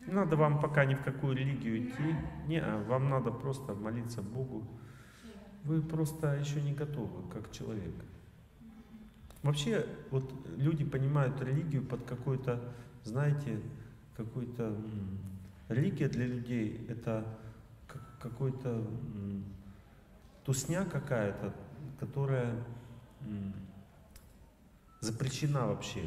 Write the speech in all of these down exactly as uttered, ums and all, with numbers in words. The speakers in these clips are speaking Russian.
Не надо вам пока ни в какую религию идти. Не, вам надо просто молиться Богу. Вы просто еще не готовы, как человек. Вообще, вот люди понимают религию под какой-то, знаете, какой-то... Религия для людей — это какой-то тусня какая-то, которая запрещена вообще.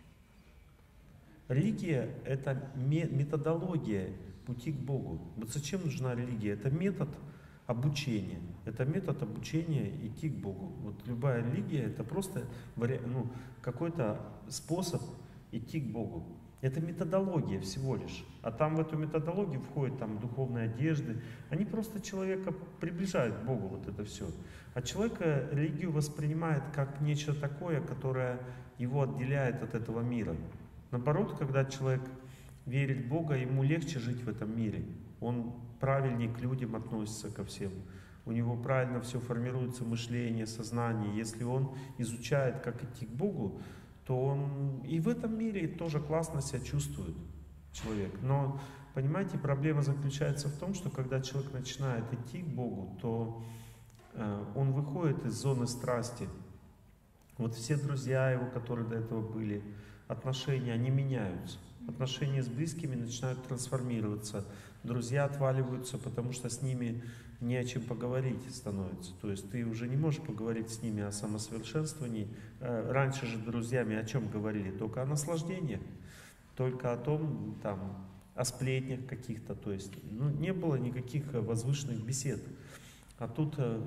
Религия — это методология пути к Богу. Вот зачем нужна религия? Это метод обучения. Это метод обучения идти к Богу. Вот любая религия — это просто ну, какой-то способ идти к Богу. Это методология всего лишь. А там в эту методологию входят там духовные одежды. Они просто человека приближают к Богу, вот это все. А человек религию воспринимает как нечто такое, которое его отделяет от этого мира. Наоборот, когда человек верит в Бога, ему легче жить в этом мире. Он правильнее к людям относится ко всем. У него правильно все формируется, мышление, сознание. Если он изучает, как идти к Богу, то он и в этом мире тоже классно себя чувствует, человек. Но, понимаете, проблема заключается в том, что когда человек начинает идти к Богу, то э, он выходит из зоны страсти. Вот все друзья его, которые до этого были, отношения, они меняются. Отношения с близкими начинают трансформироваться. Друзья отваливаются, потому что с ними не о чем поговорить становится. То есть ты уже не можешь поговорить с ними о самосовершенствовании. Раньше же друзьями о чем говорили? Только о наслаждениях, только о том, там, о сплетнях каких-то. То есть ну, не было никаких возвышенных бесед. А тут э,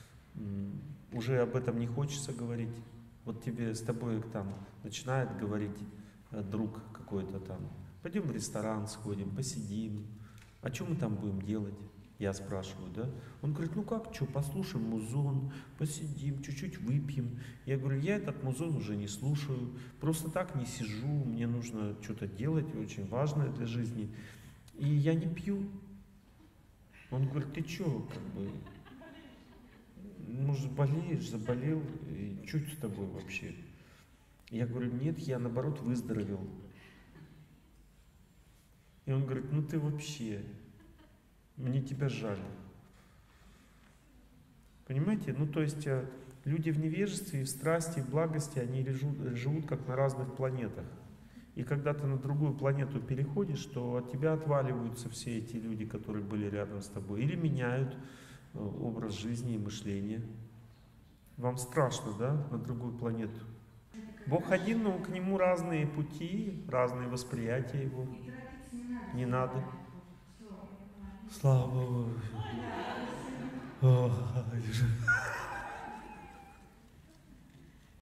уже об этом не хочется говорить. Вот тебе с тобой там начинает говорить друг какой-то там: пойдем в ресторан сходим, посидим. А что мы там будем делать? Я спрашиваю, да? Он говорит: ну как, что, послушаем музон, посидим, чуть-чуть выпьем. Я говорю: я этот музон уже не слушаю, просто так не сижу, мне нужно что-то делать очень важное для жизни. И я не пью. Он говорит: ты что, как бы, может, болеешь, заболел, и что с тобой вообще? Я говорю: нет, я наоборот выздоровел. И он говорит: ну ты вообще, мне тебя жаль. Понимаете? Ну то есть люди в невежестве, в страсти, в благости, они живут как на разных планетах. И когда ты на другую планету переходишь, то от тебя отваливаются все эти люди, которые были рядом с тобой, или меняют образ жизни и мышления. Вам страшно, да, на другую планету? Бог один, но к Нему разные пути, разные восприятия Его. Не надо. Слава Богу.